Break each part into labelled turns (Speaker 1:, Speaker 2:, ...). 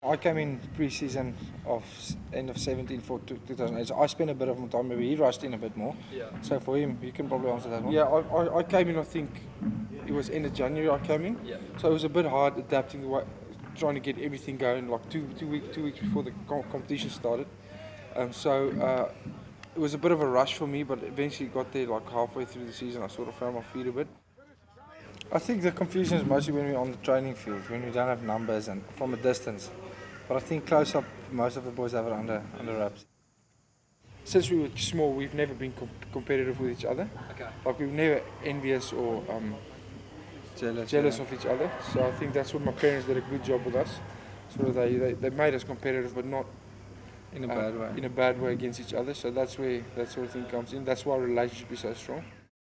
Speaker 1: I came in pre-season of end of 17 for 2008, so I spent a bit of my time. Maybe he rushed in a bit more.
Speaker 2: Yeah.
Speaker 1: So for him, you can probably answer that one.
Speaker 3: Yeah, I came in, I think it was end of January I came in.
Speaker 2: Yeah.
Speaker 3: So it was a bit hard adapting the way, trying to get everything going like two weeks before the competition started. It was a bit of a rush for me, but eventually got there like halfway through the season. I sort of found my feet a bit.
Speaker 1: I think the confusion is mostly when we're on the training field, when we don't have numbers and from a distance. But I think close up, most of the boys have it under wraps.
Speaker 3: Since we were small, we've never been competitive with each other.
Speaker 2: Okay.
Speaker 3: Like we've never envious or jealous of each other. So I think that's what my parents did a good job with us. So they made us competitive, but not
Speaker 1: In a bad way.
Speaker 3: In a bad way against each other. So that's where that sort of thing comes in. That's why our relationship is so strong.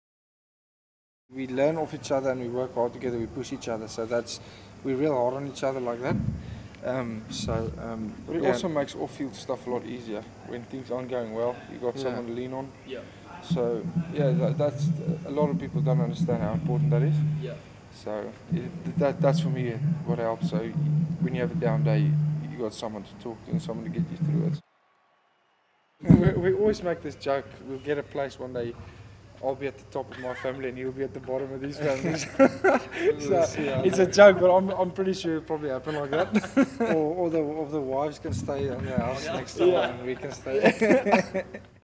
Speaker 1: We learn off each other and we work hard together, we push each other. So we're real hard on each other like that.
Speaker 3: But it also makes off-field stuff a lot easier. When things aren't going well, you got someone to lean on.
Speaker 2: Yeah.
Speaker 3: So yeah, that's a lot of people don't understand how important that is.
Speaker 2: Yeah.
Speaker 3: So that's for me what helps. So when you have a down day, you got someone to talk to and someone to get you through it. We always make this joke. We'll get a place one day. I'll be at the top of my family and he'll be at the bottom of his families. So it's a joke, but I'm pretty sure it'll probably happen like that.
Speaker 1: or the wives can stay on the house next door and we can stay.